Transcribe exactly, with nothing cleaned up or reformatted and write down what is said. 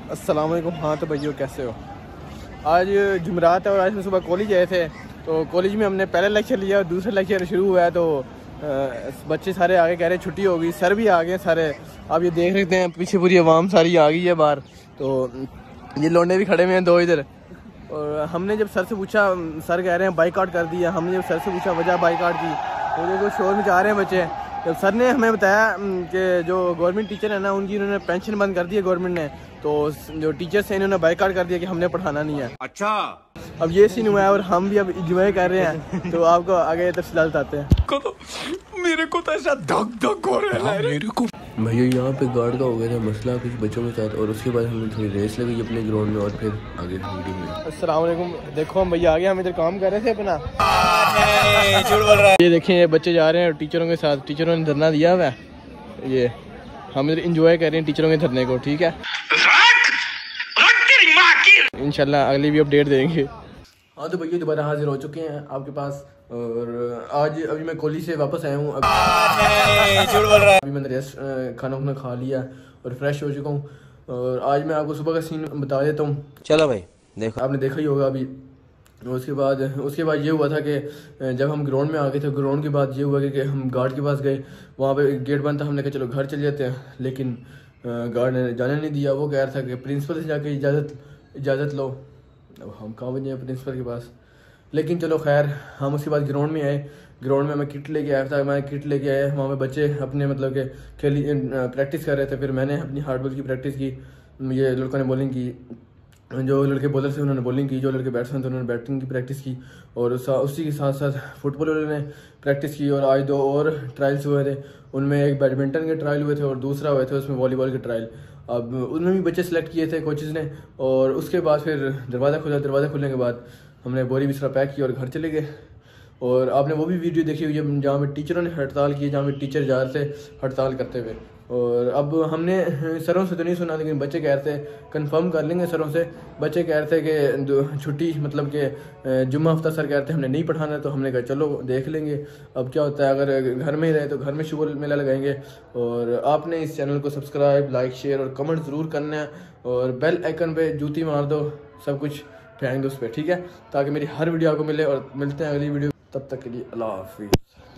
अस्सलाम वालेकुम। हाँ तो भैया कैसे हो? आज जुमेरात है और आज हम सुबह कॉलेज आए थे। तो कॉलेज में हमने पहला लेक्चर लिया और दूसरा लेक्चर शुरू हुआ है। तो बच्चे सारे आगे कह रहे छुट्टी होगी, सर भी आ गए सारे। आप ये देख सकते हैं पीछे पूरी आवाम सारी आ गई है बाहर। तो ये लौंडे भी खड़े हुए हैं दो इधर। और हमने जब सर से पूछा, सर कह रहे हैं बाइकआउट कर दिया। हमने जब सर से पूछा वजह बाइकआउट की, तो देखो शोर में जा रहे हैं बच्चे। जब सर ने हमें बताया कि जो गवर्नमेंट टीचर है ना, उनकी उन्होंने पेंशन बंद कर दी है गवर्नमेंट ने, तो जो टीचर्स हैं इन्होंने बाइकआउट कर दिया कि हमने पढ़ाना नहीं है। अच्छा, अब ये सीन हुआ है और हम भी अब इंजॉय कर रहे हैं। तो आपको आगे तफसीलात बताते हैं। को तो, मेरे को तो ऐसा धक धक हो रहा है मेरे को। भैया यहाँ पे गार्ड का हो गया था मसला कुछ बच्चों के साथ, और उसके बाद हमें थोड़ी रेस लगी अपने ग्राउंड में और फिर आगे वीडियो में। अस्सलाम वालेकुम। देखो हम भैया आ गए, हम इधर काम कर रहे थे अपना। झूठ बोल रहा है। ये देखें, ये बच्चे जा रहे हैं टीचरों के साथ। टीचरों ने धरना दिया हुआ है। ये हम इधर इंजॉय कर रहे हैं टीचरों के धरने को। ठीक है, इंशाल्लाह अगली भी अपडेट देंगे। हाँ तो भैया दोबारा हाजिर हो चुके हैं आपके पास। और आज अभी मैं कॉलेज से वापस आया हूँ। अभी मैंने रेस्ट खाना वाना खा लिया और फ्रेश हो चुका हूँ। और आज मैं आपको सुबह का सीन बता देता हूँ। चलो भाई देखो, आपने देखा ही होगा अभी। उसके बाद उसके बाद ये हुआ था कि जब हम ग्राउंड में आ गए थे, ग्राउंड के बाद ये हुआ कि हम गार्ड के पास गए। वहाँ पे गेट बंद था। हमने कहा चलो घर चले जाते हैं, लेकिन गार्ड ने जाने नहीं दिया। वो कह रहा था कि प्रिंसिपल से जाके इजाज़त इजाज़त लो। अब हम कहाँ बजे प्रिंसिपल के पास, लेकिन चलो खैर हम उसके बाद ग्राउंड में आए। ग्राउंड में मैं किट लेके आया था। मैं किट लेके आया, वहाँ पे बच्चे अपने मतलब के खेली प्रैक्टिस कर रहे थे। फिर मैंने अपनी हार्ड बॉल की प्रैक्टिस की। ये लड़कों ने बॉलिंग की, जो लड़के बॉलर थे उन्होंने बॉलिंग की, जो लड़के बैट्समैन थे उन्होंने बैटिंग की प्रैक्टिस की। और उसी के साथ साथ फुटबॉल वालों ने प्रैक्टिस की। और आज दो और ट्रायल्स हुए थे। उनमें एक बैडमिंटन के ट्रायल हुए थे और दूसरा हुए थे उसमें वॉलीबॉल के ट्रायल। अब उनमें भी बच्चे सेलेक्ट किए थे कोचेज़ ने। और उसके बाद फिर दरवाज़ा खुला। दरवाज़ा खुलने के बाद हमने बोरी बिस्तरा पैक किया और घर चले गए। और आपने वो भी वीडियो देखी हुई है जहाँ पे टीचरों ने हड़ताल की, जहाँ पे टीचर जा रहे थे हड़ताल करते हुए। और अब हमने सरों से तो नहीं सुना, लेकिन बच्चे कह रहे थे, कंफर्म कर लेंगे सरों से। बच्चे कह रहे थे कि छुट्टी मतलब कि जुम्मा हफ्ता सर कह रहे थे हमने नहीं पढ़ाना। तो हमने कहा चलो देख लेंगे अब क्या होता है। अगर घर में ही रहे तो घर में शुगर मेला लगाएंगे। और आपने इस चैनल को सब्सक्राइब, लाइक, शेयर और कमेंट ज़रूर करना है। और बेल आइकन पे जूती मार दो, सब कुछ फेंक दो उस पर, ठीक है, ताकि मेरी हर वीडियो आपको मिले। और मिलते हैं अगली वीडियो, तब तक के लिए अल्लाह हाफिज़।